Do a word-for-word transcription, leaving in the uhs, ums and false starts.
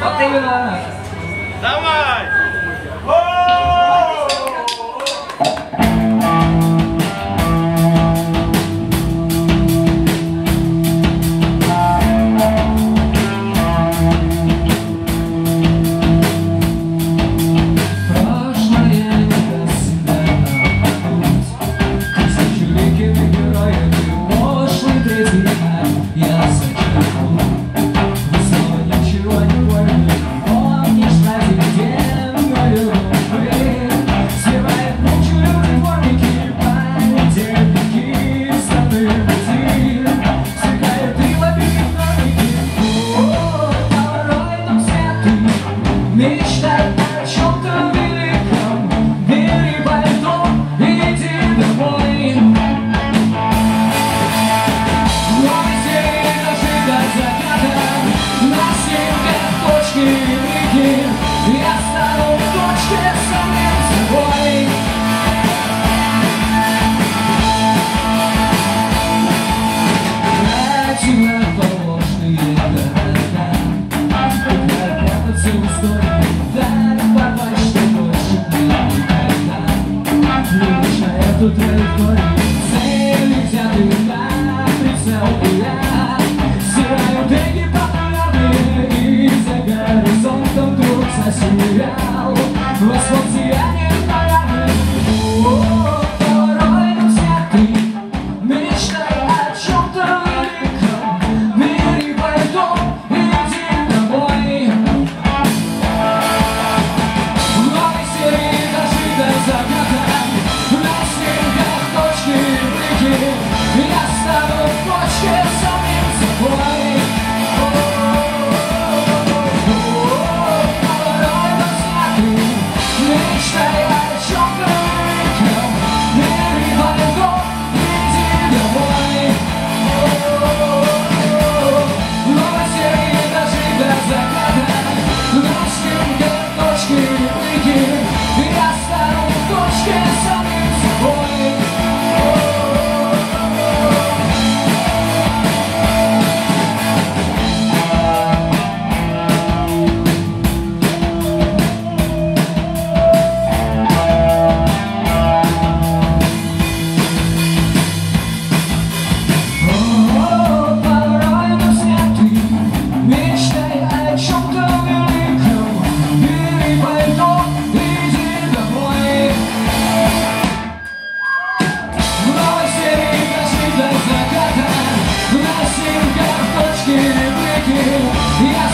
Вот именно. Давай! Мечтай о чем-то великом, бери пальто и иди домой. Новый день дожить до заката, на снимках точки и блики. Я стану в точке самим собой. Противоположные города, как прятаться в истории. Эту траекторию цели взяты на прицел, и я стираю деньги популярные, и за горизонтом вдруг засиял восход сияния полярных. Порой на взятый, мечтай о чем-то великом, бери пальто и иди домой. В новой серии дожить до заката, я стану в точке самим собой. Порой на взгляды, мечтай о чем-то великом, бери пальто и иди домой. В новой серии дожить до заката, на снимках точки и блики. Я стану в точке самим собой. Я